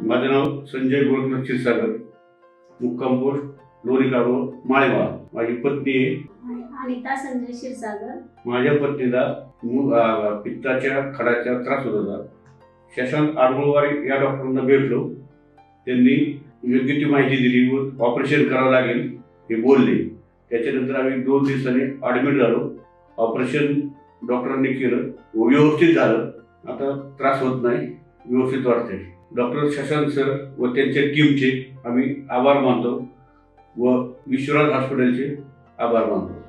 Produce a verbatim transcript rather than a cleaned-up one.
माझं नाव संजय गोरखनाथ क्षीरसागर, मुक्काम पोस्ट लोणी कालवा माळेगाव. माझी पत्नी आहे अनिता संजय क्षीरसागर. माझ्या पत्नीला पित्ताच्या खडाचा त्रास होत होता. शशांक आडमुळवारी या डॉक्टरांना भेटलो. त्यांनी योग्य ती माहिती दिली व ऑपरेशन करावं लागेल हे बोलले. त्याच्यानंतर आम्ही दोन दिवसांनी ॲडमिट झालो. ऑपरेशन डॉक्टरांनी केलं व व्यवस्थित झालं. आता त्रास होत नाही, व्यवस्थित वाटते. डॉक्टर शशांक सर व त्यांच्या टीमचे आम्ही आभार मानतो व विश्वनाथ हॉस्पिटलचे आभार मानतो.